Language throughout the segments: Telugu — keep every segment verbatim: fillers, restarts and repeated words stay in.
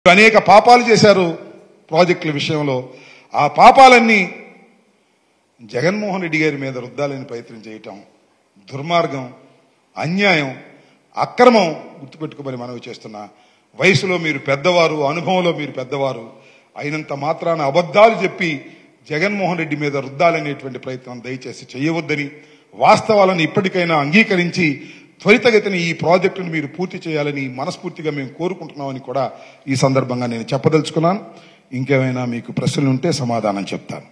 అనేక పాపాలు చేశారు ప్రాజెక్టుల విషయంలో. ఆ పాపాలన్నీ జగన్మోహన్ రెడ్డి గారి మీద రుద్దాలని ప్రయత్నం చేయటం దుర్మార్గం, అన్యాయం, అక్రమం. గుర్తుపెట్టుకోమని మనవి చేస్తున్నా. వయసులో మీరు పెద్దవారు, అనుభవంలో మీరు పెద్దవారు అయినంత మాత్రాన అబద్ధాలు చెప్పి జగన్మోహన్ రెడ్డి మీద రుద్దాలనేటువంటి ప్రయత్నం దయచేసి చేయవద్దని, వాస్తవాలను ఇప్పటికైనా అంగీకరించి త్వరితగతిని ఈ ప్రాజెక్టును మీరు పూర్తి చేయాలని మనస్ఫూర్తిగా మేము కోరుకుంటున్నామని కూడా ఈ సందర్భంగా నేను చెప్పదలుచుకున్నాను. ఇంకేమైనా మీకు ప్రశ్నలు ఉంటే సమాధానం చెప్తాను.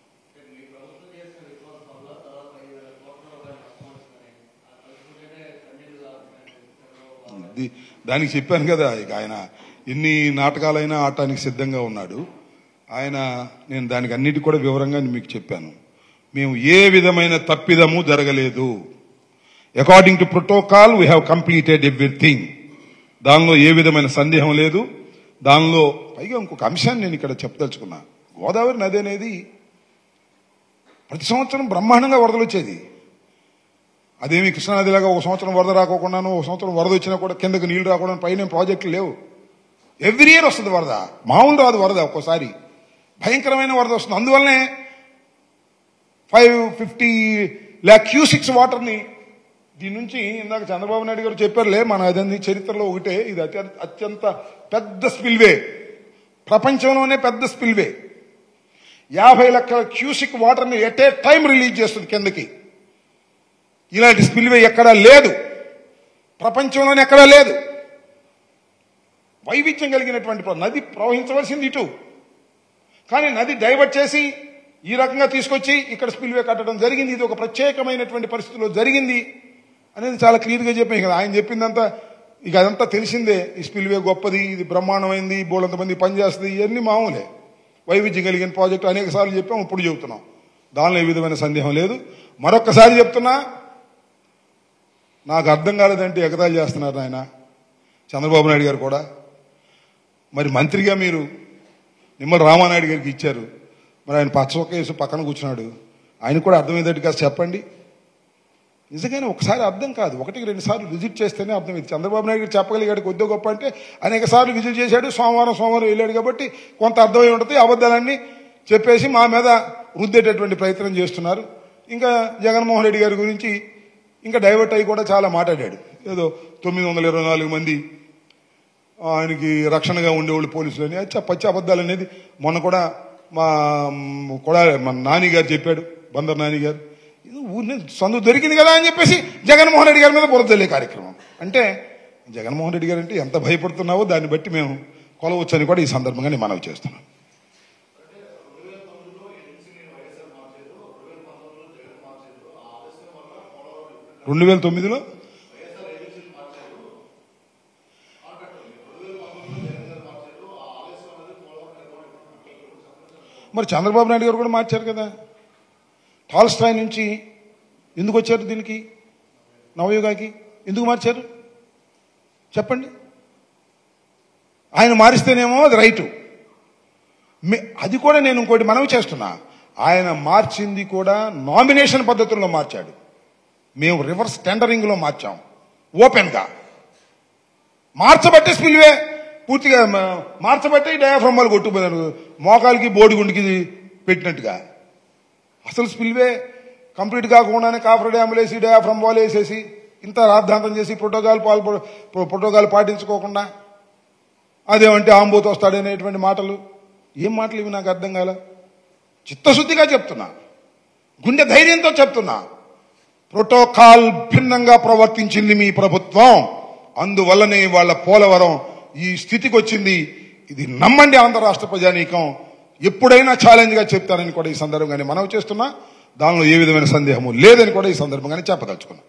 దానికి చెప్పాను కదా, ఇక ఆయన ఎన్ని నాటకాలైనా ఆడటానికి సిద్ధంగా ఉన్నాడు ఆయన. నేను దానికి అన్నిటి కూడా వివరంగా మీకు చెప్పాను. మేము ఏ విధమైన తప్పిదము జరగలేదు. According to protocol we have completed everything. దానిలో ఏ విధమైన సందేహం లేదు. దానిలో పైగా ఇంకొక అంశాన్ని నేను ఇక్కడ చెప్పదలుచుకున్నా. గోదావరి నది అనేది ప్రతి సంవత్సరం బ్రహ్మాండంగా వరదలు వచ్చేది. అదేమి కృష్ణానదిలాగా ఒక సంవత్సరం వరద రాకోకుండాను, ఒక సంవత్సరం వరద వచ్చినా కూడా కిందకు నీళ్లు రాకుండా పైన ప్రాజెక్టులు లేవు. ఎవ్రీ ఇయర్ వస్తుంది వరద, మామూలు రాదు వరద. ఒక్కోసారి భయంకరమైన వరద వస్తుంది. అందువల్లనే ఫైవ్ ఫిఫ్టీ ల్యాక్ క్యూసిక్స్ వాటర్ని దీని నుంచి ఇందాక చంద్రబాబు నాయుడు గారు చెప్పారులే, మన అదన్నీ చరిత్రలో ఒకటే. ఇది అత్యంత అత్యంత పెద్ద స్పిల్వే, ప్రపంచంలోనే పెద్ద స్పిల్వే. యాభై లక్షల క్యూసిక్ వాటర్ని ఎట్ ఏ టైం రిలీజ్ చేస్తుంది కిందకి. ఇలాంటి స్పిల్వే ఎక్కడా లేదు, ప్రపంచంలోనే ఎక్కడా లేదు. వైవిధ్యం కలిగినటువంటి నది ప్రవహించవలసింది ఇటు, కానీ నది డైవర్ట్ చేసి ఈ రకంగా తీసుకొచ్చి ఇక్కడ స్పిల్వే కట్టడం జరిగింది. ఇది ఒక ప్రత్యేకమైనటువంటి పరిస్థితిలో జరిగింది అనేది చాలా క్లియర్గా చెప్పాను కదా. ఆయన చెప్పిందంతా ఇక అదంతా తెలిసిందే. ఈ స్పిల్వే గొప్పది, ఇది బ్రహ్మాండమైంది, బోలంత మంది పనిచేస్తుంది, ఇవన్నీ మామూలే. వైవిధ్యం కలిగిన ప్రాజెక్టు అనేక సార్లు చెప్పాం, ఇప్పుడు చెబుతున్నాం. దానిలో ఏ విధమైన సందేహం లేదు. మరొక్కసారి చెప్తున్నా, నాకు అర్థం కాలేదంటే ఎగతాళి చేస్తున్నారు ఆయన చంద్రబాబు నాయుడు గారు కూడా. మరి మంత్రిగా మీరు నిమ్మల రామానాయుడు గారికి ఇచ్చారు, మరి ఆయన పచ్చొక్క వేసి పక్కన కూర్చున్నాడు. ఆయన కూడా అర్థమయ్యేటట్టు కాదు చెప్పండి. నిజంగానే ఒకసారి అర్థం కాదు, ఒకటికి రెండు సార్లు విజిట్ చేస్తేనే అర్థమైంది. చంద్రబాబు నాయుడు గారు చెప్పగలిగాడు కొద్దిగా గొప్ప అంటే. అనేక సార్లు విజిట్ చేశాడు, సోమవారం సోమవారం వెళ్ళాడు కాబట్టి కొంత అర్థమై ఉంటుంది. అబద్ధాలన్నీ చెప్పేసి మా మీద రుద్దేటటువంటి ప్రయత్నం చేస్తున్నారు. ఇంకా జగన్మోహన్ రెడ్డి గారి గురించి ఇంకా డైవర్ట్ అయ్యి కూడా చాలా మాట్లాడాడు. ఏదో తొమ్మిది వందల ఇరవై నాలుగు మంది ఆయనకి రక్షణగా ఉండేవాళ్ళు పోలీసులు అని పచ్చి అబద్ధాలు అనేది మొన్న కూడా మా కూడా మా నాని గారు చెప్పాడు, బందర్ నాని గారు. ఇది ఊరిని సందు దొరికింది కదా అని చెప్పేసి జగన్మోహన్ రెడ్డి గారి మీద బురదల్లే కార్యక్రమం. అంటే జగన్మోహన్ రెడ్డి గారు అంటే ఎంత భయపడుతున్నావో దాన్ని బట్టి మేము కొలవచ్చని కూడా ఈ సందర్భంగా నేను మనవి చేస్తున్నాను. రెండు వేల తొమ్మిదిలో మరి చంద్రబాబు నాయుడు గారు కూడా మార్చారు కదా. టాల్స్టాయ్ నుంచి ఎందుకు వచ్చారు దీనికి, నవయుగాకి ఎందుకు మార్చారు చెప్పండి. ఆయన మారిస్తేనేమో అది రైటు. అది కూడా నేను ఇంకోటి మనవి చేస్తున్నా, ఆయన మార్చింది కూడా నామినేషన్ పద్ధతుల్లో మార్చాడు. మేము రివర్స్ టెండరింగ్ లో మార్చాం. ఓపెన్ గా మార్చబట్టే స్పిల్వే పూర్తిగా మార్చబట్టే డయాఫ్రమ్ వాళ్ళు కొట్టుకుపోయారు, మోకాలకి బోడిగుండికి పెట్టినట్టుగా. అసలు స్పిల్వే కంప్లీట్ కాకుండానే కాఫర్ డ్యాములు వేసి డయాఫ్రమ్ వాల్ వేసేసి ఇంత రాద్ధాంతం చేసి ప్రోటోకాల్ పాల్ ప్రోటోకాల్ పాటించుకోకుండా అదేమంటే ఆంబోతు వస్తాడనేటువంటి మాటలు. ఏం మాటలు ఇవి నాకు అర్థం కాల. చిత్తశుద్ధిగా చెప్తున్నా, గుండె ధైర్యంతో చెప్తున్నా, ప్రోటోకాల్ భిన్నంగా ప్రవర్తించింది మీ ప్రభుత్వం. అందువల్లనే వాళ్ళ పోలవరం ఈ స్థితికి వచ్చింది. ఇది నమ్మండి ఆంధ్ర రాష్ట్ర ప్రజానీకం. ఎప్పుడైనా ఛాలెంజ్ గా చెప్తానని కూడా ఈ సందర్భంగానే మనవి చేస్తున్నా. దానిలో ఏ విధమైన సందేహము లేదని కూడా ఈ సందర్భంగానే చెప్పదలుచుకున్నా.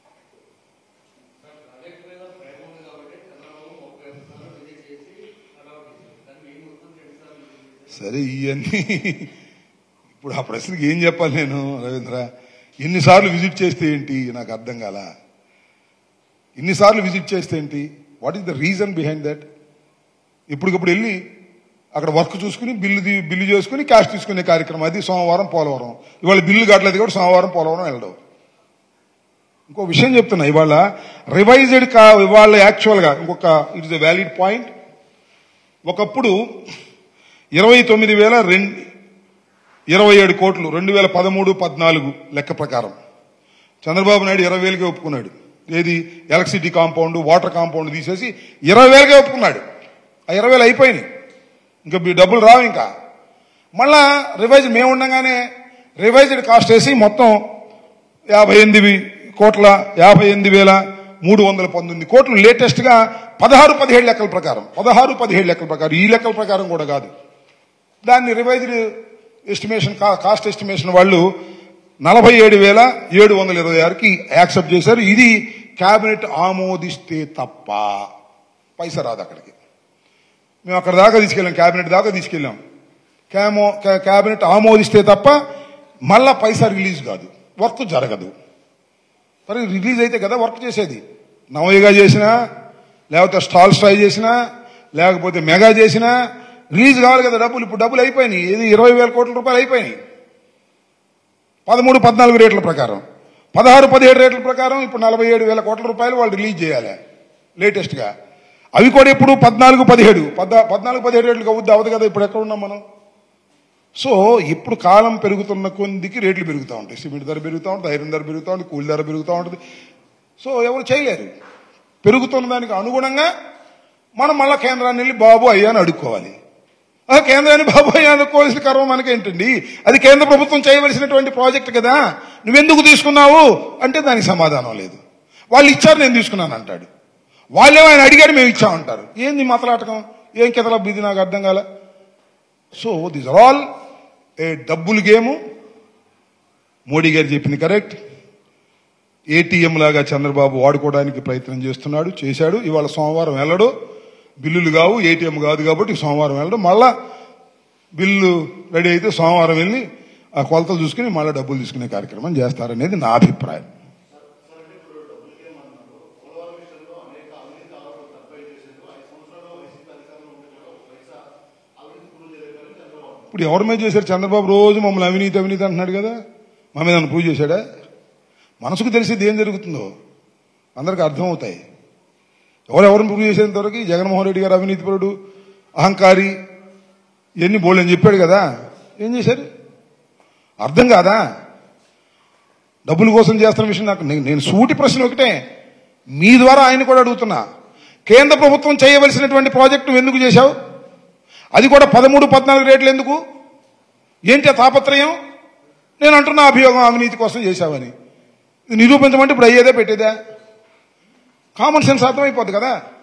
సరే, ఇవన్నీ ఇప్పుడు ఆ ప్రశ్నకి ఏం చెప్పాలి నేను రవీంద్ర? ఎన్నిసార్లు విజిట్ చేస్తే ఏంటి నాకు అర్థం కాల. ఎన్నిసార్లు విజిట్ చేస్తే ఏంటి? What is the reason behind that? ఇప్పటికప్పుడు వెళ్ళి అక్కడ వర్క్ చూసుకుని బిల్లు బిల్లు చేసుకుని క్యాష్ తీసుకునే కార్యక్రమం. అది సోమవారం పోలవరం. ఇవాళ బిల్లు కట్టలేదు కాబట్టి సోమవారం పోలవరం వెళ్ళడం. ఇంకో విషయం చెప్తున్నా, ఇవాళ రివైజ్డ్ కా ఇవాళ యాక్చువల్గా ఇంకొక it is a valid point. ఒకప్పుడు ఇరవై తొమ్మిది వేల రెండు ఇరవై ఏడు కోట్లు రెండు వేల పదమూడు పద్నాలుగు లెక్క ప్రకారం చంద్రబాబు నాయుడు ఇరవై వేలకే ఒప్పుకున్నాడు. ఏది ఎలక్ట్రిసిటీ కాంపౌండ్, వాటర్ కాంపౌండ్ తీసేసి ఇరవై వేలకే ఒప్పుకున్నాడు. ఆ ఇరవై వేలు అయిపోయినాయి, ఇంకా డబ్బులు రావు. ఇంకా మళ్ళా రివైజ్ మేము ఉండగానే రివైజ్డ్ కాస్ట్ వేసి మొత్తం యాభై ఎనిమిది కోట్ల యాభై ఎనిమిది వేల మూడు వందల పంతొమ్మిది కోట్లు లేటెస్ట్ గా పదహారు పదిహేడు లెక్కల ప్రకారం పదహారు పదిహేడు లెక్కల ప్రకారం ఈ లెక్కల ప్రకారం కూడా కాదు. దాన్ని రివైజ్డ్ ఎస్టిమేషన్ కాస్ట్ ఎస్టిమేషన్ వాళ్ళు నలభై ఏడు వేల ఏడు వందల ఇరవై ఆరుకి యాక్సెప్ట్ చేశారు. ఇది కేబినెట్ ఆమోదిస్తే తప్ప పైసా రాదు అక్కడికి. మేము అక్కడ దాకా తీసుకెళ్ళాం, కేబినెట్ దాకా తీసుకెళ్ళాం. క్యామో కేబినెట్ ఆమోదిస్తే తప్ప మళ్ళా పైసా రిలీజ్ కాదు, వర్క్ జరగదు. మరి రిలీజ్ అయితే కదా వర్క్ చేసేది. నవయగా చేసినా, లేకపోతే స్టాల్ స్ట్రై చేసినా, లేకపోతే మెగా చేసినా రిలీజ్ కావాలి కదా డబ్బులు. ఇప్పుడు డబ్బులు అయిపోయినాయి. ఇది ఇరవై వేల కోట్ల రూపాయలు అయిపోయినాయి పదమూడు పద్నాలుగు రేట్ల ప్రకారం. పదహారు పదిహేడు రేట్ల ప్రకారం ఇప్పుడు నలభై ఏడు వేల కోట్ల రూపాయలు వాళ్ళు రిలీజ్ చేయాలి లేటెస్ట్ గా. అవి కూడా ఇప్పుడు పద్నాలుగు పదిహేడు పద్నాలుగు పదిహేడు రేట్లకు అవుద్ది అవ్వదు కదా. ఇప్పుడు ఎక్కడ ఉన్నాం మనం? సో ఇప్పుడు కాలం పెరుగుతున్న కొద్దికి రేట్లు పెరుగుతూ ఉంటాయి. సిమెంట్ ధర పెరుగుతూ ఉంటుంది, ఐరన్ ధర పెరుగుతూ ఉంటుంది, కూలి ధర పెరుగుతూ ఉంటుంది. సో ఎవరు చేయలేరు. పెరుగుతున్న దానికి అనుగుణంగా మనం మళ్ళా కేంద్రాన్ని వెళ్ళి బాబు అయ్యా అని అడుక్కోవాలి. కేంద్రాన్ని బాబు అయ్యా అనుకోవాల్సిన కర్మ మనకేంటండి? అది కేంద్ర ప్రభుత్వం చేయవలసినటువంటి ప్రాజెక్ట్ కదా. నువ్వెందుకు తీసుకున్నావు అంటే దానికి సమాధానం లేదు. వాళ్ళు ఇచ్చారు నేను తీసుకున్నాను అంటాడు. వాళ్ళేమో ఆయన అడిగాడు మేము ఇచ్చామంటారు. ఏంది మాట్లాడటం? ఏం కితల బిది నాకు అర్థం కాల. So this are all a డబ్బులు గేము. మోడీ గారు చెప్పింది కరెక్ట్. ఏటీఎం లాగా చంద్రబాబు వాడుకోవడానికి ప్రయత్నం చేస్తున్నాడు, చేశాడు. ఇవాళ సోమవారం వెళ్ళడు, బిల్లులు కావు, ఏటీఎం కాదు కాబట్టి సోమవారం వెళ్ళడు. మళ్ళా బిల్లు రెడీ అయితే సోమవారం వెళ్ళి ఆ కొలతలు చూసుకుని మళ్ళీ డబ్బులు తీసుకునే కార్యక్రమం చేస్తారనేది నా అభిప్రాయం. ఇప్పుడు ఎవరి మీద చేశారు? చంద్రబాబు రోజు మమ్మల్ని అవినీతి అవినీతి అంటున్నాడు కదా. మా మీద నన్ను ప్రూవ్ చేశాడా? మనసుకు తెలిసేది ఏం జరుగుతుందో అందరికి అర్థమవుతాయి. ఎవరెవరిని ప్రూవ్ చేసేంతవరకు జగన్మోహన్ రెడ్డి గారు అవినీతిపరుడు, అహంకారి, ఇవన్నీ బోల్డని చెప్పాడు కదా. ఏం చేశారు? అర్థం కాదా? డబ్బుల కోసం చేస్తున్న విషయం నాకు నేను సూటి ప్రశ్న ఒకటే మీ ద్వారా ఆయన కూడా అడుగుతున్నా. కేంద్ర ప్రభుత్వం చేయవలసినటువంటి ప్రాజెక్టు ఎందుకు చేశావు? అది కూడా పదమూడు పద్నాలుగు రేట్లు ఎందుకు? ఏంటి ఆ తాపత్రయం? నేను అంటున్నా అభియోగం అవినీతి కోసం చేశావని. నిరూపించమంటే ఇప్పుడు అయ్యేదే పెట్టేదా? కామన్ సెన్స్ అర్థమైపోద్ది కదా.